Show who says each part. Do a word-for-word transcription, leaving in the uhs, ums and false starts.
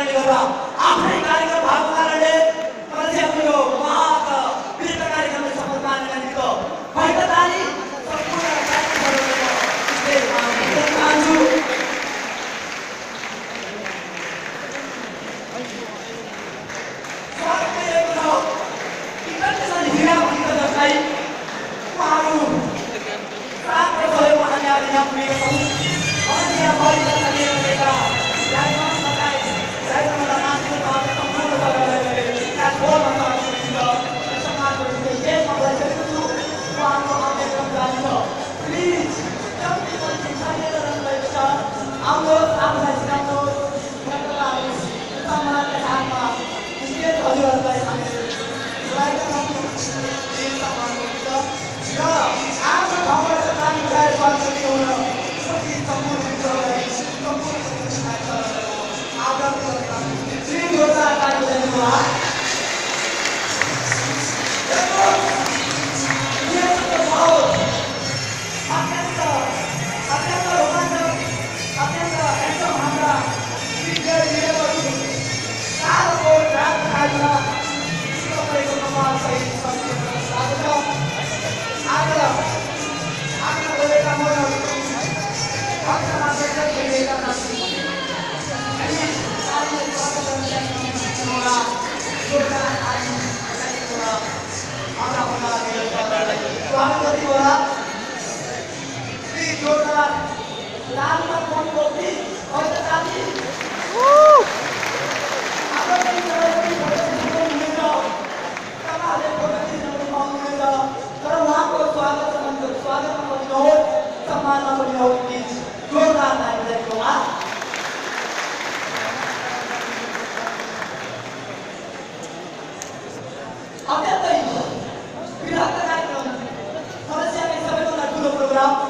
Speaker 1: कारणले गर्दा आफ्नै कार्यक्रम भएको कारणले मलाई चाहिँ आफ्नो यो महान वीरता कार्यक्रमले सफल पार्नका निमित्त खैरताली सम्पूर्ण कार्यक्रमहरूको स्टेजमा पुग्न चाहन्छु। स्वागत गरिएको छ इन्टरनेसनल हिरा भनिन्छ जसलाई उहाँहरू सात वर्ष भयो उहाँले आज यहाँ पुगेका छौँ। अनि यहाँ परिवर्तन लिएर गएका राजमान सरकार राजमान मान्छेको तहले सम्पूर्ण सरकारले यहाँ बोल्न सक्नुहुन्छ। समाजको देशमा गइसकेको छु उहाँको कार्यक्रम जारी छ। प्लिज जति पनि साथीहरू रहनुभएको छ आउनुहोस् आफूलाई सिकाउनुहोस् सम्मानका साथमा स्टेज हजुरहरूलाई हामीले बोलाएका छौँ। र आफ्नो ठाउँबाट जाने उठाएर स्वागत गरिहुन कति सम्पूर्ण मित्रहरूलाई सम्पूर्ण आदर गरेका श्री जोरदार ताली बजाइदिनुहोला। यस्तो भाव अत्यन्त अत्यन्त रोमाञ्चक अत्यन्त ह्यान्डसम हाम्रा विद्यार्थी लिडरहरू सालको रात खाएका तपाईँको कपाल सहित सम्पूर्ण स्वागत छ। आज आफ्नो बोलेका मनहरू भक्तमा सञ्चार गरिरहेका छन्। अनि साथीहरू स्वागत गर्न चाहनुहुन्छ जोरदार ताली बजाइदिनुहोला। हाम्रा पदाधिकारीहरूलाई स्वागत गरिदिनुहोला। श्री जोरदार लालमा फोनको प्लिज खैरत ताली हाम्रो पनि हुनुहुन्छ तपाईँहरूले फोटो खिच्न पाउनुहुनेछ तर उहाँको स्वागत स्वागतमा पनि होस् सम्मानमा पनि होस् प्लिज जोरदार ताली बजाइदिनुहोला। अत्यन्तै विरक्त कार्यक्रम समस्याकै सबैभन्दा ठुलो प्रोग्राम